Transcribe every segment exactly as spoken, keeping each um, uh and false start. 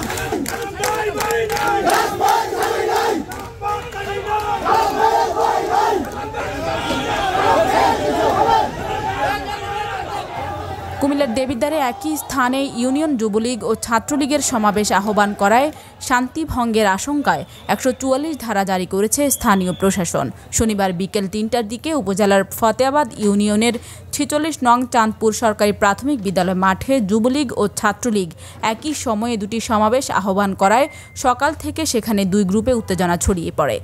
কুমিল্লার দেবিদ্বারে একই স্থানে ইউনিয়ন যুবলীগ ও ছাত্রলীগের সমাবেশ আহ্বান করায় শান্তি ভঙ্গের আশঙ্কায় একশো চুয়াল্লিশ ধারা জারি করেছে স্থানীয় প্রশাসন। শনিবার বিকেল তিনটার দিকে উপজেলার ফতেয়াবাদ ইউনিয়নের ছেচল্লিশ নং চাঁদপুর সরকারি প্রাথমিক বিদ্যালয় মাঠে যুবলীগ ও ছাত্রলীগ একই সময়ে দুটি সমাবেশ আহ্বান করায় সকাল থেকে সেখানে দুই গ্রুপে উত্তেজনা ছড়িয়ে পড়ে।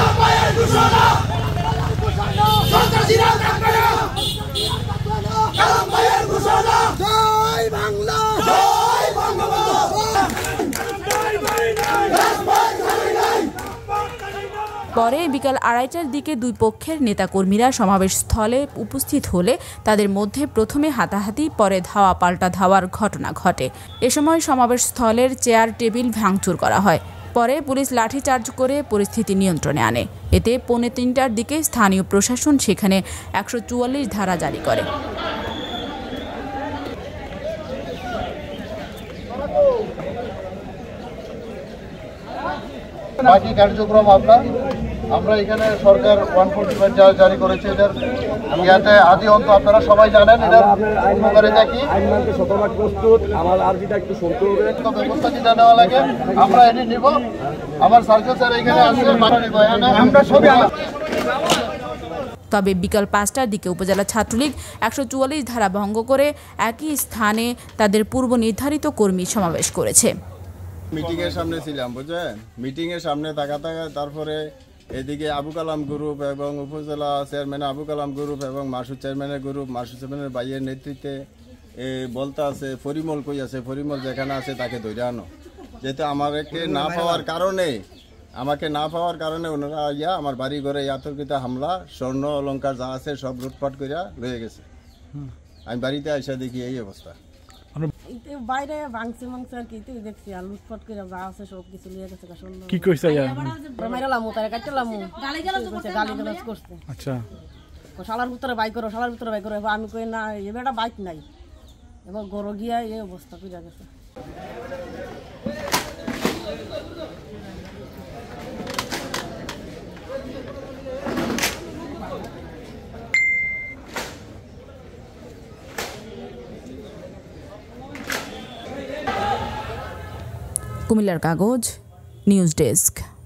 পরে বিকাল আড়াইটার দিকে দুই পক্ষের নেতাকর্মীরা সমাবেশ স্থলে উপস্থিত হলে তাদের মধ্যে প্রথমে হাতাহাতি, পরে ধাওয়া পাল্টা ধাওয়ার ঘটনা ঘটে। এ সময় সমাবেশ স্থলের চেয়ার টেবিল ভাঙচুর করা হয়। পরে পুলিশ লাঠিচার্জ করে পরিস্থিতি নিয়ন্ত্রণে আনে। এতে পৌনে তিনটার দিকে স্থানীয় প্রশাসন সেখানে একশো চুয়াল্লিশ ধারা জারি করে। বাকি কার্যক্রম আপনার আমরা এখানে সরকার ওয়ান ফোর্টি ফাইভ জারি করেছে। এটার ইয়াতে আদি অন্ত আপনারা সবাই জানেন। এটার উপকারিতা কি, প্রস্তুত আমার আরবিটা একটু শুনতে হবে, ব্যবস্থা যেটা নেওয়া লাগে আমরা এটি নিব। আমার সার্কেল স্যার এখানে আছে, আমরা সবই। তবে বিকাল পাঁচটার দিকে উপজেলা ছাত্রলীগ একশো চুয়াল্লিশ ধারা ভঙ্গ করে একই স্থানে তাদের পূর্ব নির্ধারিত কর্মী সমাবেশ করেছে। মিটিং এর সামনে ছিলাম, বুঝলেন, মিটিং এর সামনে থাকা থাকা তারপরে এদিকে আবু কালাম গ্রুপ এবং উপজেলা চেয়ারম্যান আবু কালাম গ্রুপ এবং মাসুদ চেয়ারম্যানের গ্রুপ, মাসুদ চেয়ারম্যানের ভাইয়ের নেতৃত্বে বলতে আছে পরিমল কই আছে, পরিমল যেখানে আছে তাকে ধরে আনো। যেহেতু আমাকে না পাওয়ার কারণে আমাকে না পাওয়ার কারণে ওনারা ইয়া আমার বাড়ি ঘরে আতর্কিত হামলা, স্বর্ণ অলঙ্কার যা আছে সব লুটপাট করিয়া লয়ে গেছে। আমি বাড়িতে এসে দেখি এই অবস্থা। বাইরে ভাঙছে মাংস আর কি দেখছি, আর লুটপাট করে যা আছে সব কিছু নিয়ে গেছে। কি কইছে? মাইরালাম তারে কাটলাম, গালি গালাজ করছে। আচ্ছা, শালার ভিতরে বাই করো, শালার ভিতরে বাই করো। আমি কই না, এবারটা বাইক নাই। এবার গরো গিয়া এই অবস্থা কইরা গেছে। কুমিল্লার কাগজ নিউজ ডেস্ক।